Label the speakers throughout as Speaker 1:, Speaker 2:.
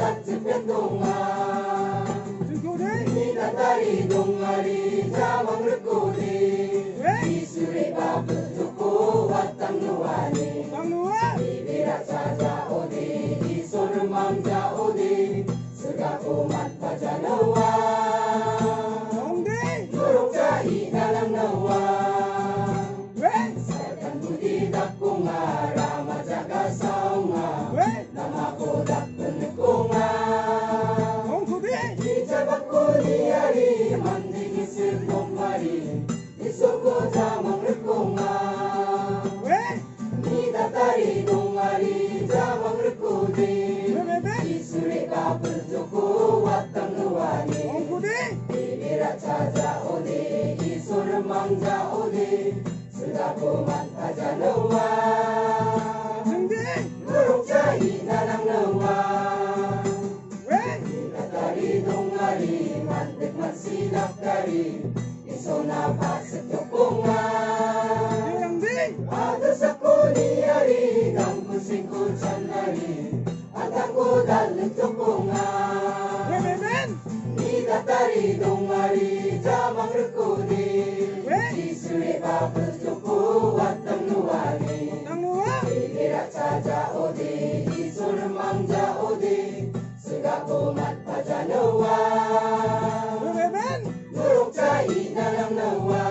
Speaker 1: jatjepet donga Minatari dongari jamang rekode Isuri babel joko watang nuani Bibirat saja ode isur mangja ode Segak umat baca nawa Nurung cai dalam nawa Setan budi dakunga Rama jaga saunga Nama kodak penekunga Dijabat kuliari Mandi gisir kumbari Isuku jamang rekunga Minatari dongari jamang rekode Isuri kabel joko watang nuani Bibirat saja ode Isur mangja ode Sudah kumat aja nawa Nurung cai dalam nawa Minatari dongari Mantik mansidak dari Isona pasek jokonga Ada sakuniari Ganggu singku canari Atangku dalam jokonga Minatari dongari jamang rekode Isuri babel joko watang nuani Bibirat saja ode Isur mangja ode Segak umat baca nawa Nurung cai dalam nawa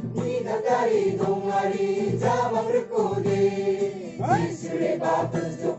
Speaker 1: Minatari dongari jamang rekode Isuri babel joko